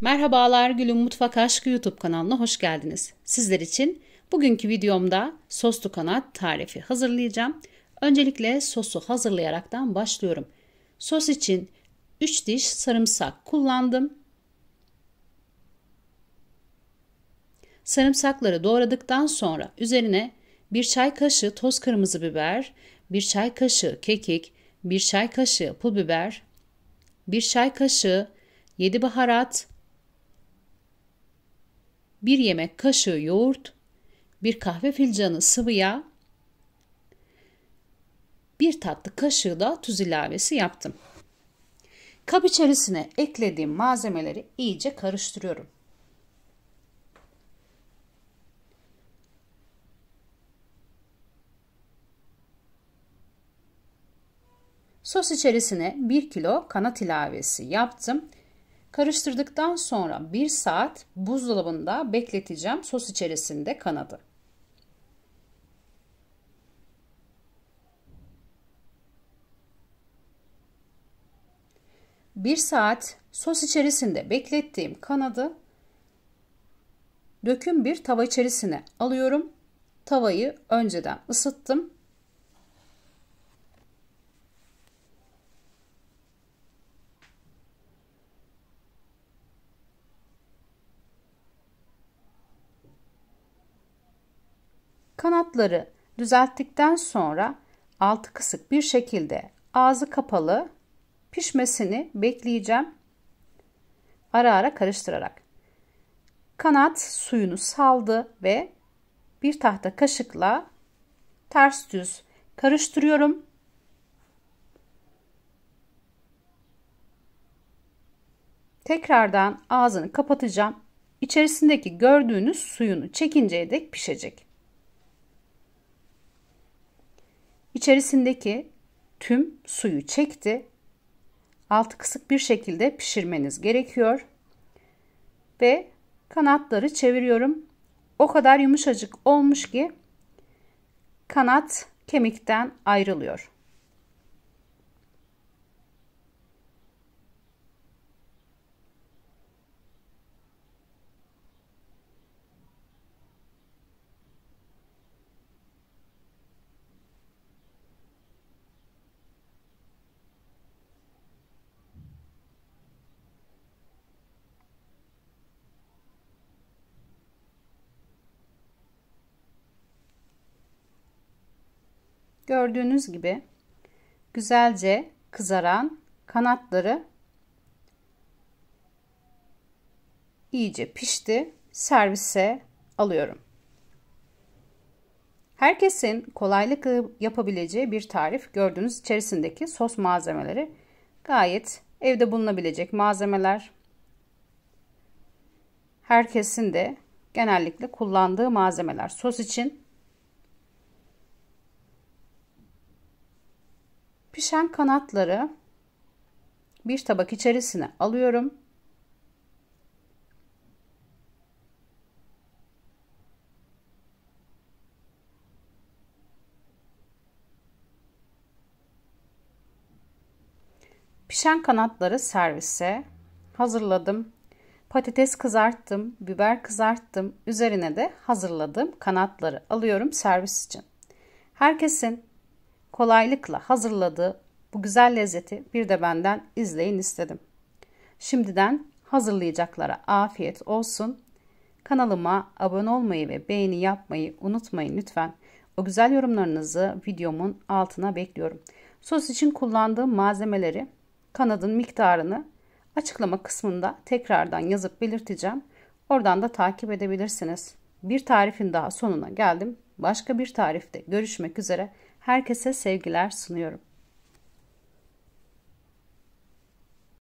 Merhabalar, Gül'ün Mutfak Aşkı YouTube kanalına hoş geldiniz. Sizler için bugünkü videomda soslu kanat tarifi hazırlayacağım. Öncelikle sosu hazırlayaraktan başlıyorum. Sos için 3 diş sarımsak kullandım. Sarımsakları doğradıktan sonra üzerine 1 çay kaşığı toz kırmızı biber, 1 çay kaşığı kekik, 1 çay kaşığı pul biber, 1 çay kaşığı 7 baharat, 1 yemek kaşığı yoğurt, 1 kahve fincanı sıvı yağ, 1 tatlı kaşığı da tuz ilavesi yaptım. Kap içerisine eklediğim malzemeleri iyice karıştırıyorum. Sos içerisine 1 kilo kanat ilavesi yaptım. Karıştırdıktan sonra 1 saat buzdolabında bekleteceğim sos içerisinde kanadı. Bir saat sos içerisinde beklettiğim kanadı döküm bir tava içerisine alıyorum. Tavayı önceden ısıttım. Kanatları düzelttikten sonra altı kısık bir şekilde ağzı kapalı pişmesini bekleyeceğim. Ara ara karıştırarak. Kanat suyunu saldı ve bir tahta kaşıkla ters düz karıştırıyorum. Tekrardan ağzını kapatacağım. İçerisindeki gördüğünüz suyunu çekinceye dek pişecek. İçerisindeki tüm suyu çekti. Altı kısık bir şekilde pişirmeniz gerekiyor. Ve kanatları çeviriyorum. O kadar yumuşacık olmuş ki kanat kemikten ayrılıyor. Gördüğünüz gibi güzelce kızaran kanatları iyice pişti. Servise alıyorum. Herkesin kolaylıkla yapabileceği bir tarif. Gördüğünüz içerisindeki sos malzemeleri gayet evde bulunabilecek malzemeler. Herkesin de genellikle kullandığı malzemeler sos için. Pişen kanatları bir tabak içerisine alıyorum. Pişen kanatları servise hazırladım. Patates kızarttım, biber kızarttım. Üzerine de hazırladığım kanatları alıyorum servis için. Herkesin kolaylıkla hazırladığı bu güzel lezzeti bir de benden izleyin istedim. Şimdiden hazırlayacaklara afiyet olsun. Kanalıma abone olmayı ve beğeni yapmayı unutmayın lütfen. O güzel yorumlarınızı videomun altına bekliyorum. Sos için kullandığım malzemeleri, kanadın miktarını açıklama kısmında tekrardan yazıp belirteceğim. Oradan da takip edebilirsiniz. Bir tarifin daha sonuna geldim. Başka bir tarifte görüşmek üzere. Herkese sevgiler sunuyorum.